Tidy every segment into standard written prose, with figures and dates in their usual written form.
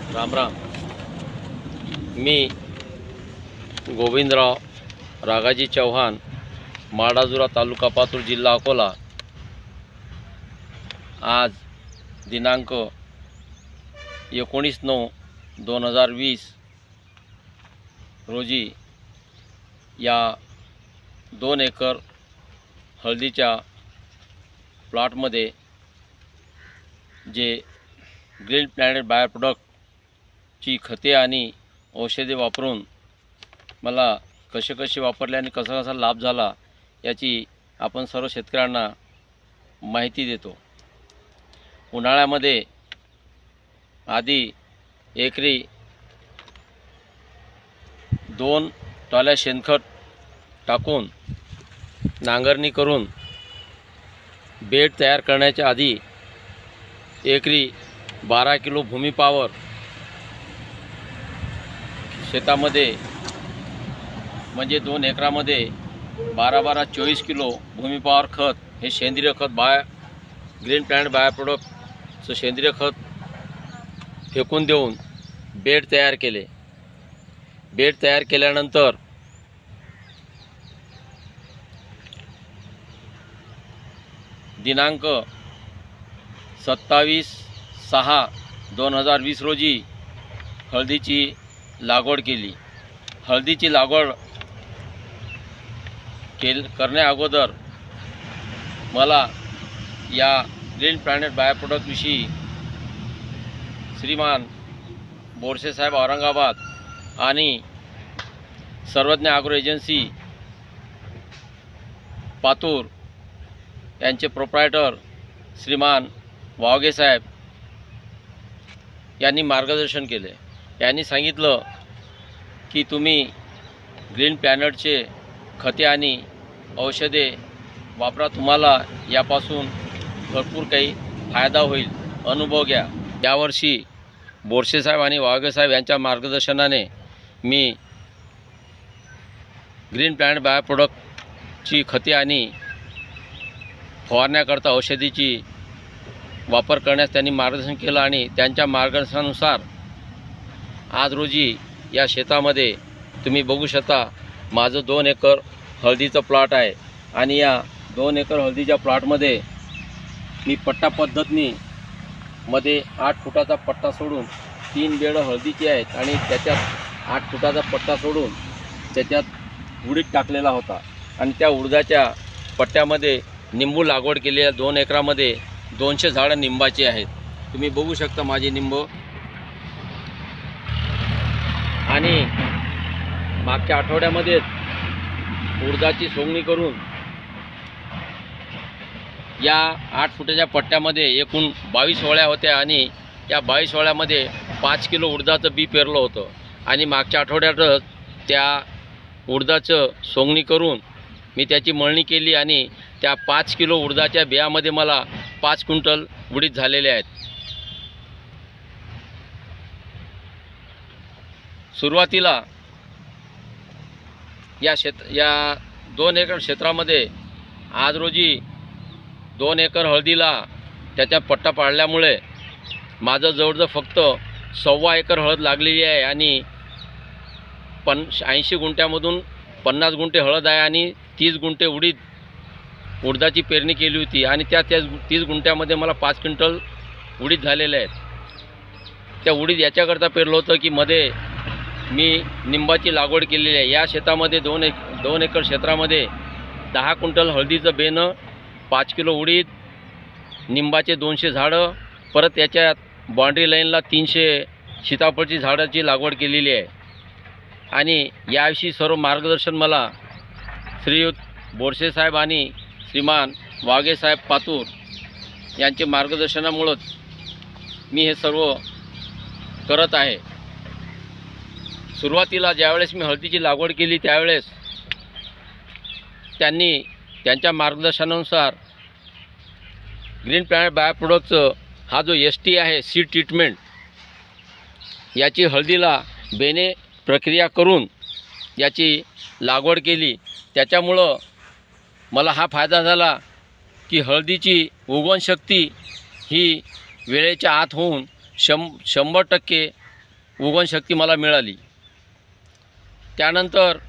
राम राम। मी गोविंदराव रागाजी चौहान, माडाजुरा तालुका पातूर, जिल्हा अकोला। आज दिनांक 19/9/2020 रोजी या 2 एकर हळदीच्या प्लॉटमध्ये जे ग्रीन प्लॅनेट बायो प्रोडक्टची खते आणि औषधे वापरून मला कसे वापरले आणि कसा लाभ झाला याची आपण सर्व शेतकऱ्यांना माहिती देतो। उन्हाळ्यामध्ये आधी एकरी 2 टोल्या शेणखत टाकून नांगरणी करून बेड तयार करण्याच्या आधी एकरी 12 किलो भूमी पॉवर शेतामध्ये, म्हणजे 2 एकरामध्ये 12 24 किलो भूमी पॉवर खत, हे सेंद्रिय खत ग्रीन प्लॅनेट बायो प्रोडक्टचं सेंद्रिय खत फेकून देऊन बेड तयार केले। बेड तयार केल्यानंतर दिनांक 27/6/2020 रोजी हळदीची लागवड केली। हळदीची लागवड करण्या अगोदर मला या ग्रीन प्लॅनेट बायो प्रोडक्टविषयी श्रीमान बोरसे साहेब औरंगाबाद आणि सर्वज्ञ ॲग्रो एजन्सी पातूर यांचे प्रोप्रायटर श्रीमान वावगे साहेब यांनी मार्गदर्शन केले। यांनी सांगितलं की तुम्ही ग्रीन प्लॅनेटचे खते आणि औषधे वापरा, तुम्हाला यापासून भरपूर काही फायदा होईल, अनुभव घ्या। यावर्षी बोरसे साहेब आणि वावगे साहेब यांच्या मार्गदर्शनाने मी ग्रीन प्लॅनेट बायो प्रोडक्टची खते आणि फवारण्याकरता औषधीची वापर करण्यास त्यांनी मार्गदर्शन केलं आणि त्यांच्या मार्गदर्शनानुसार आज रोजी या शेतामध्ये तुम्ही बघू शकता, माझं 2 एकर हळदीचं प्लॉट आहे आणि या 2 एकर हळदीच्या प्लॉटमध्ये मी पट्टा पद्धतीने मध्ये 8 फुटाचा पट्टा सोडून 3 बेड हळदीची आहेत आणि त्याच्यात 8 फुटाचा पट्टा सोडून त्याच्यात उडीद टाकलेला होता आणि त्या उडदाच्या पट्ट्यामध्ये निंबू लागवड केलेल्या 2 एकरामध्ये 200 झाडं निंबाची आहेत। तुम्ही बघू शकता माझे निंब। आणि मागच्या आठवड्यामध्ये उडदाची सोंगणी करून या 8 फुटाच्या पट्ट्यामध्ये एकूण 22 वळ्या होत्या आणि या 22 वळ्यामध्ये 5 किलो उडदाचं बी पेरलं होतं आणि मागच्या आठवड्यातच त्या उडदाचं सोंगणी करून मी त्याची मळणी केली आणि त्या 5 किलो उडदाच्या बियामध्ये मला 5 क्विंटल उडीद झालेले आहेत। सुरुवातीला या 2 एकर क्षेत्रामध्ये आज रोजी 2 एकर हळदीला त्याच्या पट्टा पाडल्यामुळे माझं जवळजवळ फक्त 1.25 एकर हळद लागलेली आहे आणि 80 गुंठ्यामधून 50 गुंठे हळद आहे आणि 30 गुंठे उडदाची पेरणी केली होती आणि त्या 30 गुंठ्यामध्ये मला 5 क्विंटल उडीद झालेले आहेत। त्या उडीद याच्याकरता पेरलं होतं की मध्ये मी निंबाची लागवड केलेली आहे। या शेतामध्ये 2 एकर क्षेत्रामध्ये 10 क्विंटल हळदीचं बेनं, 5 किलो उडीद, निंबाचे 200 झाडं, परत याच्यात बाउंड्री लाईनला 300 सीताफळची झाडाची लागवड केलेली आहे। आणि याविषयी सर्व मार्गदर्शन मला श्रीयुत बोरसे साहेब आणि श्रीमान वाघे साहेब पातूर यांचे मार्गदर्शनामुळेच मी हे सर्व करत आहे। सुरुवातीला ज्यावेळेस मी हळदीची लागवड केली त्यावेळेस त्यांनी त्यांच्या मार्गदर्शनानुसार ग्रीन प्लॅनेट बायो प्रोडक्टचं हा जो ST आहे, सीड ट्रीटमेंट, याची हळदीला बेने प्रक्रिया करून याची लागवड केली। त्याच्यामुळं मला हा फायदा झाला की हळदीची उगवण शक्ती ही वेळेच्या आत होऊन 100% उगवणशक्ती मला मिळाली। त्यानंतर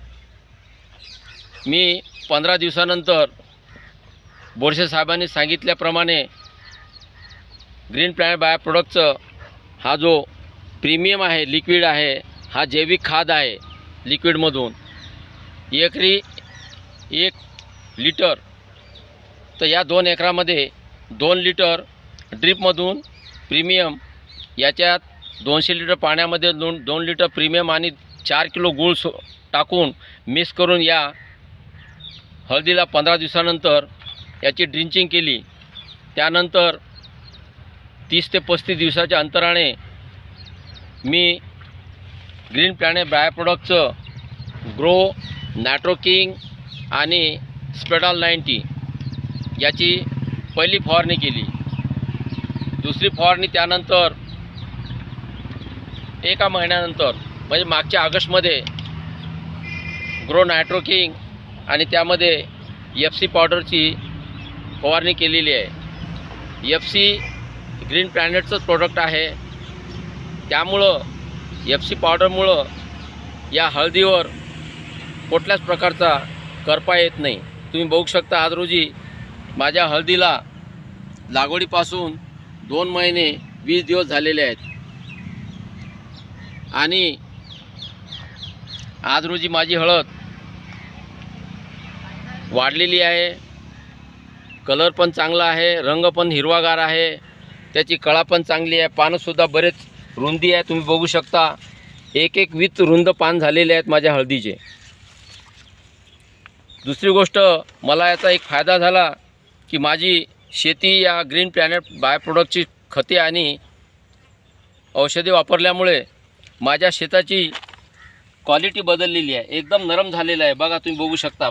मी 15 दिवसानंतर बोरसे साहेबांनी सांगितल्याप्रमाणे ग्रीन प्लॅनेट बायो प्रोडक्टचं हा जो प्रीमियम आहे, लिक्विड आहे, हा जैविक खाद आहे। लिक्विडमधून एकरी 1 लिटर, तर या 2 एकरामध्ये 2 लिटर ड्रीपमधून प्रीमियम, याच्यात 200 लिटर पाण्यामध्ये 2 लिटर प्रीमियम आणि 4 किलो गूळ टाकून मिक्स करून या हळदीला 15 दिवसानंतर याची ड्रिंचिंग केली। त्यानंतर 30 ते 35 दिवसाच्या अंतराने मी ग्रीन प्लॅनेट बायो प्रोडक्टचं ग्रो, नायट्रोकिंग आणि स्पेडॉल 90 याची पहिली फवारणी केली। दुसरी फवारणी त्यानंतर 1 महिन्यानंतर म्हणजे मागच्या ऑगस्टमध्ये ग्रो नायट्रोकिंग आणि त्यामध्ये FC पावडरची फवारणी केलेली आहे। FC ग्रीन प्लॅनेटचंच प्रोडक्ट आहे, त्यामुळं FC पावडरमुळं या हळदीवर कुठल्याच प्रकारचा करपा येत नाही। तुम्ही बघू शकता आज रोजी माझ्या हळदीला लागवडीपासून 2 महिने 20 दिवस झालेले आहेत आणि आज रोजी माझी हळद वाढलेली आहे, कलर पण चांगला आहे, रंग पण हिरवागार आहे, त्याची कळा पण चांगली आहे, पानंसुद्धा बरेच रुंदी आहे। तुम्ही बघू शकता एक वित रुंद पान झालेले आहेत माझ्या हळदीचे। दुसरी गोष्ट, मला याचा एक फायदा झाला की माझी शेती या ग्रीन प्लॅनेट बायो प्रोडक्टची खते आणि औषधे वापरल्यामुळे माझ्या शेताची क्वालिटी बदललेली आहे, एकदम नरम झालेला आहे। बघा, तुम्ही बघू शकता,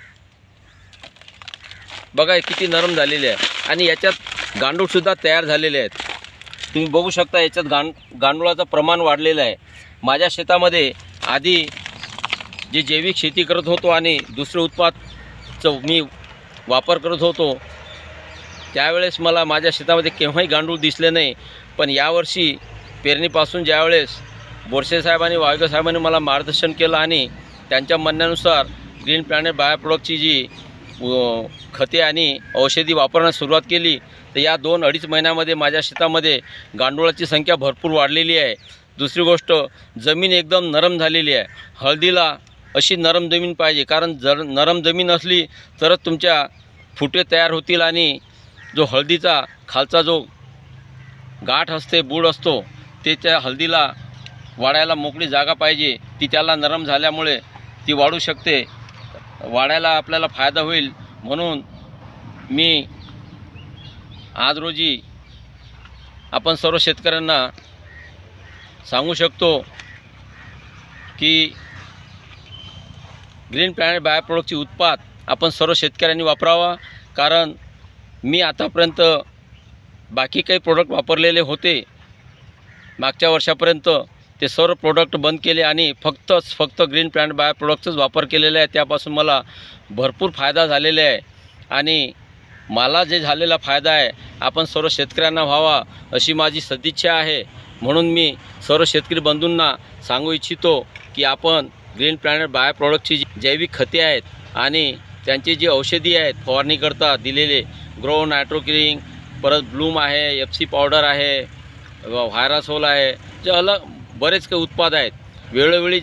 बघा किती नरम झालेले आहे आणि याच्यात गांडूळसुद्धा तयार झालेले आहेत। तुम्ही बघू शकता याच्यात गांडूळाचं प्रमाण वाढलेलं आहे। माझ्या शेतामध्ये आधी जे जैविक शेती करत होतो आणि दुसरे उत्पादचं मी वापर करत होतो, त्यावेळेस मला माझ्या शेतामध्ये केव्हाही गांडूळ दिसले नाही। पण यावर्षी पेरणीपासून ज्यावेळेस बोरसे साहेब आणि वायकर साहेबांनी मला मार्गदर्शन केलं आणि त्यांच्या म्हणण्यानुसार ग्रीन प्लॅनेट बायो प्रोडक्टची जी खते आणि औषधी वापरण्यास सुरुवात केली, तर या 2-2.5 महिन्यामध्ये माझ्या शेतामध्ये गांडुळाची संख्या भरपूर वाढलेली आहे। दुसरी गोष्ट, जमीन एकदम नरम झालेली आहे। हळदीला अशी नरम जमीन पाहिजे, कारण जर नरम जमीन असली तरच तुमच्या फुटे तयार होतील आणि जो हळदीचा खालचा जो गाठ असते, बूड असतो, ते त्या हळदीला वाढायला मोकळी जागा पाहिजे, ती त्याला नरम झाल्यामुळे ती वाढू शकते, वाढायला आपल्याला फायदा होईल। म्हणून मी आज रोजी आपण सर्व शेतकऱ्यांना सांगू शकतो की ग्रीन प्लॅनेट बायो प्रोडक्टची उत्पाद आपण सर्व शेतकऱ्यांनी वापरावा। कारण मी आतापर्यंत बाकी काही प्रोडक्ट वापरलेले होते मागच्या वर्षापर्यंत, ते सर्व प्रोडक्ट बंद केले आणि फक्त ग्रीन प्लॅनेट बायो प्रोडक्टचाच वापर केलेला आहे। त्यापासून मला भरपूर फायदा झालेला आहे आणि मला जे झालेला फायदा आहे आपण सर्व शेतकऱ्यांना व्हावा अशी माझी सदिच्छा आहे। म्हणून मी सर्व शेतकरी बंधूंना सांगू इच्छितो की आपण ग्रीन प्लॅनेट बायो प्रोडक्टची जी जैविक खते आहेत आणि त्यांची जी औषधी आहेत फवारणीकरता दिलेले, ग्रो, नायट्रोकिंग, परत ब्लूम आहे, FC पावडर आहे, व्हायरासोल आहे, जे बरेच काही उत्पाद आहेत। वेळोवेळी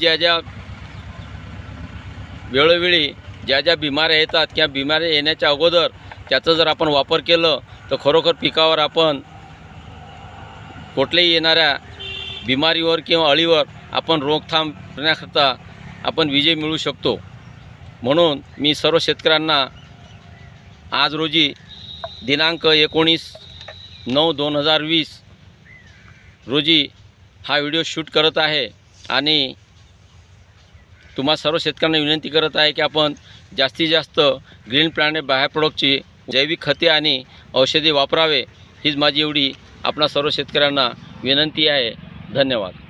ज्या ज्या बिमाऱ्या येतात किंवा बिमाऱ्या येण्याच्या अगोदर त्याचा जर आपण वापर केलं तर खरोखर पिकावर आपण कुठल्याही येणाऱ्या बिमारीवर किंवा अळीवर आपण रोकथाम करण्याकरता आपण विजय मिळवू शकतो। म्हणून मी सर्व शेतकऱ्यांना आज रोजी दिनांक 19/9/2020 रोजी हा व्हिडिओ शूट करत आहे आणि तुम्हा सर्व शेतकऱ्यांना विनंती करत आहे की आपण जास्तीत जास्त ग्रीन प्लॅनेट बायो प्रोडक्टची जैविक खते आणि औषधे वापरावे, हीच माझी एवढी आपणा सर्व शेतकऱ्यांना विनंती आहे। धन्यवाद।